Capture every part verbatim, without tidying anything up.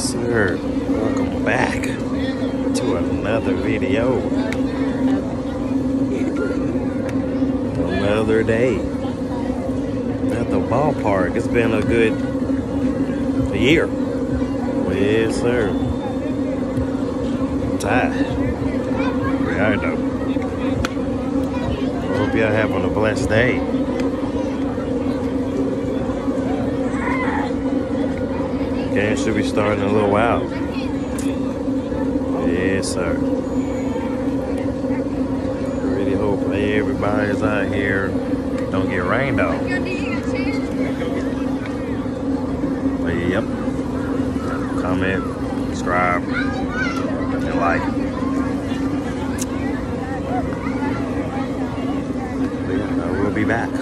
Sir, welcome back to another video. Another day at the ballpark. It's been a good year. Yes, sir. I'm tired. I know. Hope y'all having a blessed day. Game should be starting in a little while. Yes, sir. I really hope everybody's out here don't get rained on. But yep. Comment, subscribe, and like. I will be back.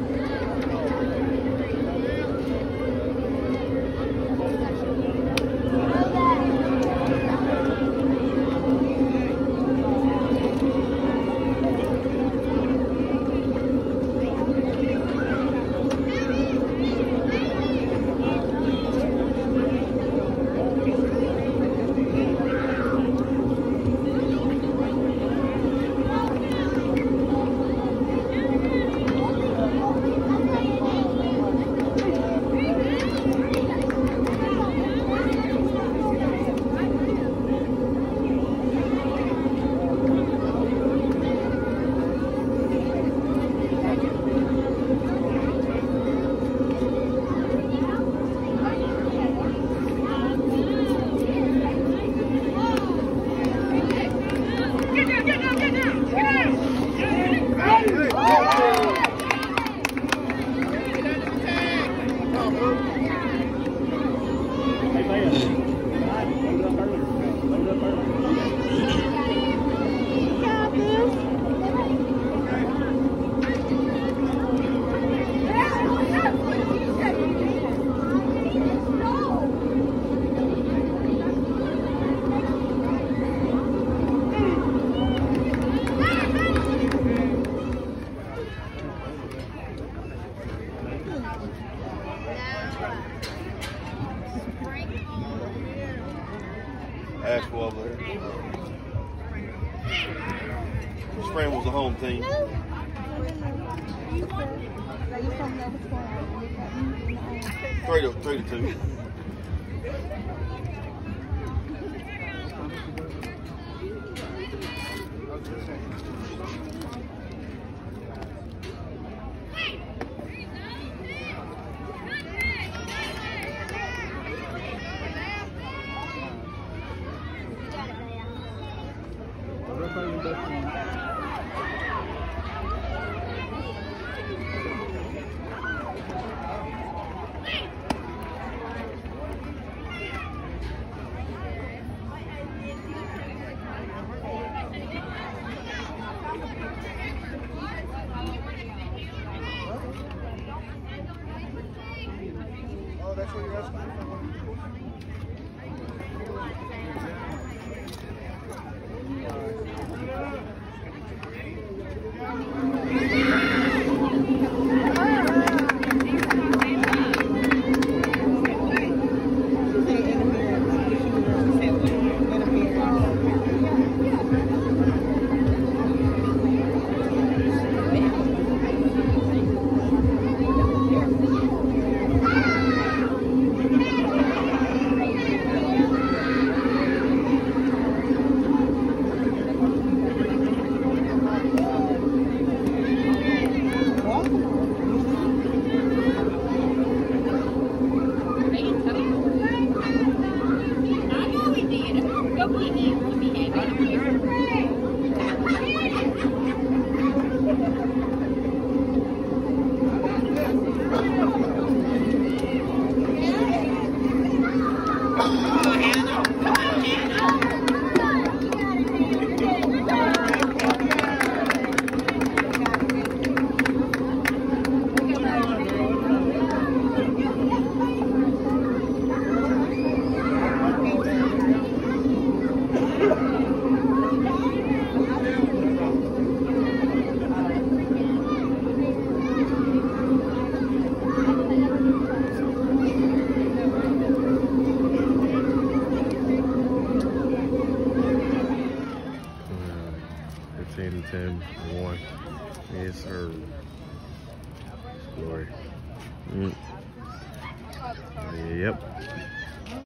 Ash Wobbler. Scramble's the home team. Three to three to two. Oh, that's what you're asking for? fifteen, ten, one. Yes, sir. Glory. Mm. Yep.